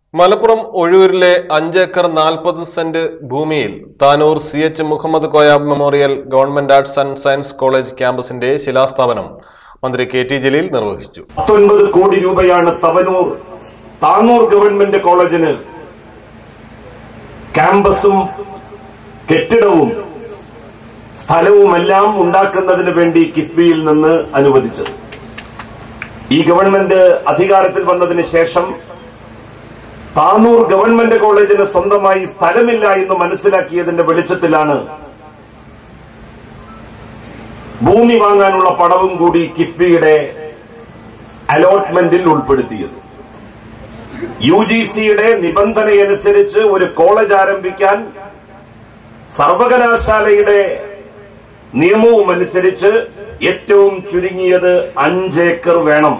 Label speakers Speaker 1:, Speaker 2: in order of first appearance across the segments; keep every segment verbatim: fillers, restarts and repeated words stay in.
Speaker 1: മലപ്പുറം ഒഴൂരിലെ അഞ്ചേക്കർ നാൽപ്പത് സെന്റ് ഭൂമിയിൽ Tanur C H Muhammad Koya memorial government arts and science college ക്യാമ്പസിന്റെ ശിലാസ്ഥാപനം മന്ത്രി കെ ടി ജലീൽ നിർവഹിച്ചു.
Speaker 2: പത്തൊൻപത് കോടി രൂപയാണ് തവനൂർ താനൂർ ഗവൺമെന്റ് കോളേജിന് ക്യാമ്പസും കെട്ടിടവും സ്ഥലവുമെല്ലാം ഉണ്ടാക്കുന്നതിന് വേണ്ടി കിഫ്ബിയിൽ നിന്ന് അനുവദിച്ചത്. ഈ ഗവൺമെന്റ് അധികാരത്തിൽ വന്നതിന് ശേഷം താനൂർ ഗവൺമെന്റ് കോളേജിന് സ്വന്തമായി സ്ഥലമില്ല എന്ന് മനസ്സിലാക്കിയതിന്റെ വെളിച്ചത്തിലാണ് ഭൂമി വാങ്ങാനുള്ള പണവും കൂടി കിഫ്ബിയുടെ അലോട്ട്മെന്റിൽ ഉൾപ്പെടുത്തിയത്. യു ജി സിയുടെ നിബന്ധനയനുസരിച്ച് ഒരു കോളേജ് ആരംഭിക്കാൻ സർവകലാശാലയുടെ നിയമവും അനുസരിച്ച് ഏറ്റവും ചുരുങ്ങിയത് അഞ്ചേക്കർ വേണം.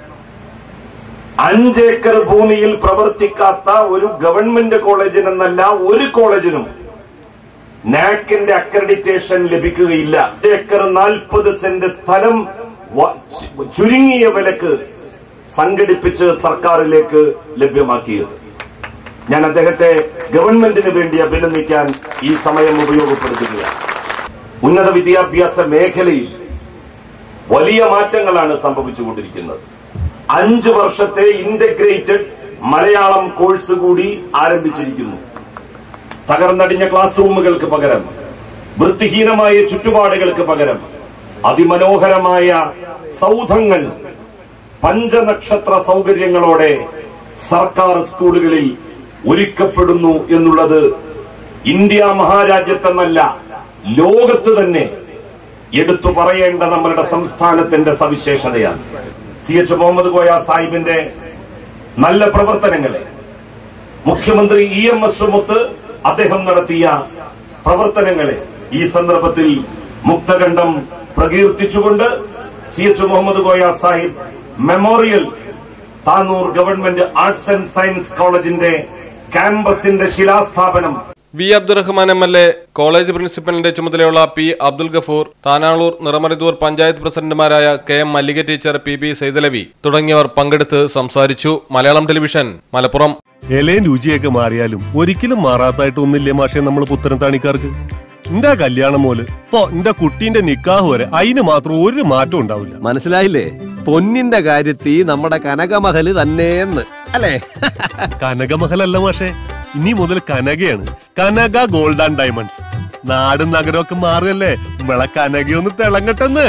Speaker 2: അഞ്ചേക്കർ ഭൂമിയിൽ പ്രവർത്തിക്കാത്ത ഒരു ഗവൺമെന്റ് കോളേജിനെന്നല്ല ഒരു കോളേജിനും നാക്കിന്റെ അക്രഡിറ്റേഷൻ ലഭിക്കുകയില്ല. ഏക്കർ നാൽപ്പത് സെന്റ് സ്ഥലം ചുരുങ്ങിയ വിലക്ക് സംഘടിപ്പിച്ച് സർക്കാരിലേക്ക് ലഭ്യമാക്കിയത്. ഞാൻ അദ്ദേഹത്തെ ഗവൺമെന്റിന് വേണ്ടി അഭിനന്ദിക്കാൻ ഈ സമയം ഉപയോഗപ്പെടുത്തുകയാണ്. ഉന്നത വിദ്യാഭ്യാസ മേഖലയിൽ വലിയ മാറ്റങ്ങളാണ് സംഭവിച്ചുകൊണ്ടിരിക്കുന്നത്. അഞ്ചു വർഷത്തെ ഇന്റഗ്രേറ്റഡ് മലയാളം കോഴ്സ് കൂടി ആരംഭിച്ചിരിക്കുന്നു. തകർന്നടിഞ്ഞ ക്ലാസ് റൂമുകൾക്ക് പകരം, വൃത്തിഹീനമായ ചുറ്റുപാടുകൾക്ക് പകരം അതിമനോഹരമായ സൗധങ്ങൾ പഞ്ചനക്ഷത്ര സൗകര്യങ്ങളോടെ സർക്കാർ സ്കൂളുകളിൽ ഒരുക്കപ്പെടുന്നു എന്നുള്ളത് ഇന്ത്യ മഹാരാജ്യത്തെന്നല്ല ലോകത്ത് തന്നെ എടുത്തു പറയേണ്ട നമ്മളുടെ സംസ്ഥാനത്തിന്റെ സവിശേഷതയാണ്. സി എച്ച് മുഹമ്മദ് കോയ സാഹിബിന്റെ നല്ല പ്രവർത്തനങ്ങളെ മുഖ്യമന്ത്രി ഇ എം എസുമൊത്ത് അദ്ദേഹം നടത്തിയ പ്രവർത്തനങ്ങളെ ഈ സന്ദർഭത്തിൽ മുക്തകണ്ഠം പ്രകീർത്തിച്ചുകൊണ്ട് C H Muhammad Koya Sahib memorial Tanur government arts and science കോളേജിന്റെ ക്യാമ്പസിന്റെ ശിലാസ്ഥാപനം
Speaker 1: V Abdurahman M L A, college പ്രിൻസിപ്പലിന്റെ ചുമതലയുള്ള പി അബ്ദുൽ ഗഫൂർ, താനാളൂർ നിറമറിദൂർ പഞ്ചായത്ത് പ്രസിഡന്റുമാരായ K M Mallika teacher, P B Saidalavi തുടങ്ങിയവർ പങ്കെടുത്ത് സംസാരിച്ചു. മലയാളം ടെലിവിഷൻ, മലപ്പുറം.
Speaker 3: ഇലയും രുചിയൊക്കെ മാറിയാലും ഒരിക്കലും മാറാത്തായിട്ടൊന്നില്ലേ മാഷെ നമ്മൾ പുത്തനത്താണിക്കാർക്ക്. എന്റെ കല്യാണം മോല് ഇപ്പൊ എന്റെ കുട്ടീന്റെ നിക്കാഹ് വരെ അതിന് മാത്രം ഒരു മാറ്റം ഉണ്ടാവില്ല.
Speaker 4: മനസ്സിലായില്ലേ? പൊന്നിന്റെ കാര്യത്തിൽ നമ്മുടെ കനകമഹല് തന്നെയെന്ന് അല്ലേ?
Speaker 3: കനകമഹലല്ല മാഷെ, ഇനി മുതൽ കനകയാണ്. Kanaka gold and diamonds. നാടും നഗരമൊക്കെ മാറുകല്ലേ, നമ്മളെ കനകയൊന്ന് തിളങ്ങട്ടെന്ന്.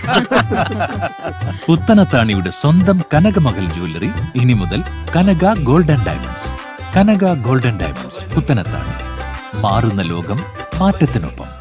Speaker 5: പുത്തനത്താണിയുടെ സ്വന്തം കനകമഹൽ ജ്വല്ലറി ഇനി മുതൽ Kanaka gold and diamonds. Kanaka gold and diamonds, Puthanathani. മാറുന്ന ലോകം, മാറ്റത്തിനൊപ്പം.